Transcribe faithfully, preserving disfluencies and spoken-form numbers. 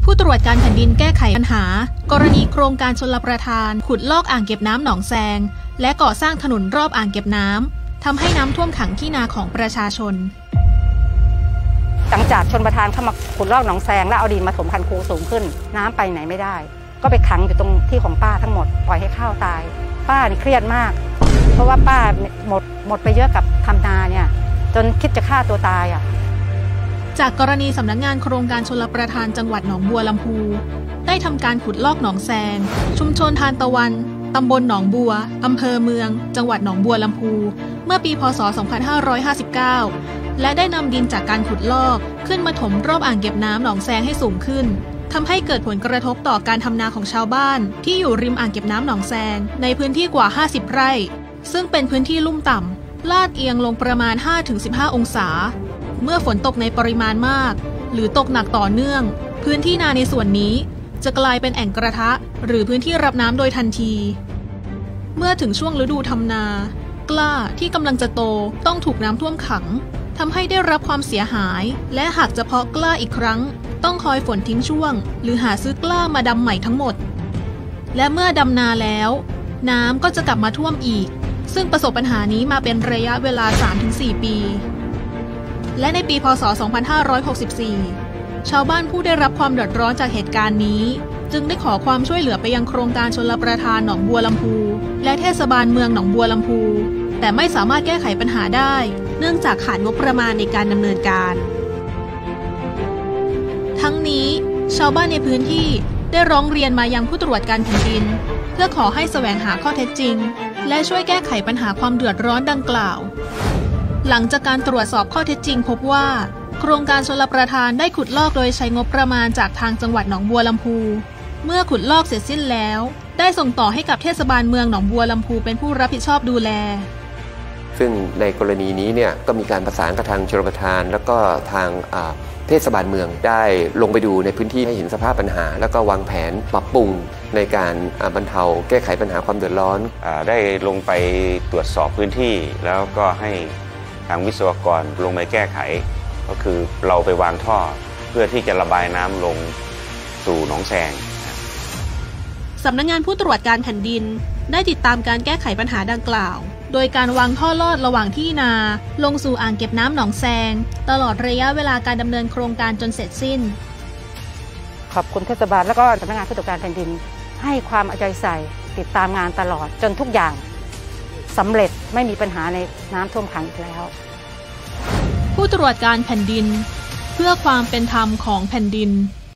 ผู้ตรวจการแผ่นดินแก้ไขปัญหากรณีโครงการชลประทานขุดลอกอ่างเก็บน้ำหนองแซงและก่อสร้างถนนรอบอ่างเก็บน้ำทำให้น้ำท่วมขังที่นาของประชาชนหลังจากชลประทานเข้ามาขุดลอกหนองแซงแล้วเอาดินมาถมคันคูสูงขึ้นน้ำไปไหนไม่ได้ก็ไปขังอยู่ตรงที่ของป้าทั้งหมดปล่อยให้ข้าวตายป้านี่เครียดมากเพราะว่าป้าหมดหมดไปเยอะกับทำนาเนี่ยจนคิดจะฆ่าตัวตายอ่ะจากกรณีสำนักงานโครงการชลประทานจังหวัดหนองบัวลำพูได้ทำการขุดลอกหนองแซงชุมชนทานตะวันตำบลหนองบัวอำเภอเมืองจังหวัดหนองบัวลำพูเมื่อปีพ.ศ. สองพันห้าร้อยห้าสิบเก้าและได้นำดินจากการขุดลอกขึ้นมาถมรอบอ่างเก็บน้ำหนองแซงให้สูงขึ้นทำให้เกิดผลกระทบต่อการทำนาของชาวบ้านที่อยู่ริมอ่างเก็บน้ำหนองแซงในพื้นที่กว่าห้าสิบไร่ซึ่งเป็นพื้นที่ลุ่มต่ำลาดเอียงลงประมาณ ห้าถึงสิบห้า องศาเมื่อฝนตกในปริมาณมากหรือตกหนักต่อเนื่องพื้นที่นาในส่วนนี้จะกลายเป็นแอ่งกระทะหรือพื้นที่รับน้ำโดยทันทีเมื่อถึงช่วงฤดูทำนากล้าที่กำลังจะโตต้องถูกน้ำท่วมขังทำให้ได้รับความเสียหายและหากจะเพาะกล้าอีกครั้งต้องคอยฝนทิ้งช่วงหรือหาซื้อกล้ามาดำใหม่ทั้งหมดและเมื่อดำนาแล้วน้ำก็จะกลับมาท่วมอีกซึ่งประสบปัญหานี้มาเป็นระยะเวลา สามถึงสี่ ปีและในปีพ.ศ. สองพันห้าร้อยหกสิบสี่ชาวบ้านผู้ได้รับความเดือดร้อนจากเหตุการณ์นี้จึงได้ขอความช่วยเหลือไปยังโครงการชลประทานหนองบัวลำพูและเทศบาลเมืองหนองบัวลำพูแต่ไม่สามารถแก้ไขปัญหาได้เนื่องจากขาดงบประมาณในการดำเนินการทั้งนี้ชาวบ้านในพื้นที่ได้ร้องเรียนมายังผู้ตรวจการแผ่นดินเพื่อขอให้แสวงหาข้อเท็จจริงและช่วยแก้ไขปัญหาความเดือดร้อนดังกล่าวหลังจากการตรวจสอบข้อเท็จจริงพบว่าโครงการชลประทานได้ขุดลอกโดยใช้งบประมาณจากทางจังหวัดหนองบัวลำพูเมื่อขุดลอกเสร็จสิ้นแล้วได้ส่งต่อให้กับเทศบาลเมืองหนองบัวลำพูเป็นผู้รับผิดชอบดูแลซึ่งในกรณีนี้เนี่ยก็มีการประสานกับทางชลประทานแล้วก็ทางเทศบาลเมืองได้ลงไปดูในพื้นที่ให้เห็นสภาพปัญหาแล้วก็วางแผนปรับปรุงในการบรรเทาแก้ไขปัญหาความเดือดร้อนได้ลงไปตรวจสอบพื้นที่แล้วก็ให้ทางวิศวกรลงไปแก้ไขก็คือเราไปวางท่อเพื่อที่จะระบายน้ำลงสู่หนองแซงสำนักงานผู้ตรวจการแผ่นดินได้ติดตามการแก้ไขปัญหาดังกล่าวโดยการวางท่อลอดระหว่างที่นาลงสู่อ่างเก็บน้ำหนองแซงตลอดระยะเวลาการดำเนินโครงการจนเสร็จสิ้นขอบคุณเทศบาลและก็สำนักงานผู้ตรวจการแผ่นดินให้ความเอาใจใส่ติดตามงานตลอดจนทุกอย่างสำเร็จไม่มีปัญหาในน้ำท่วมขังอีกแล้วผู้ตรวจการแผ่นดินเพื่อความเป็นธรรมของแผ่นดิน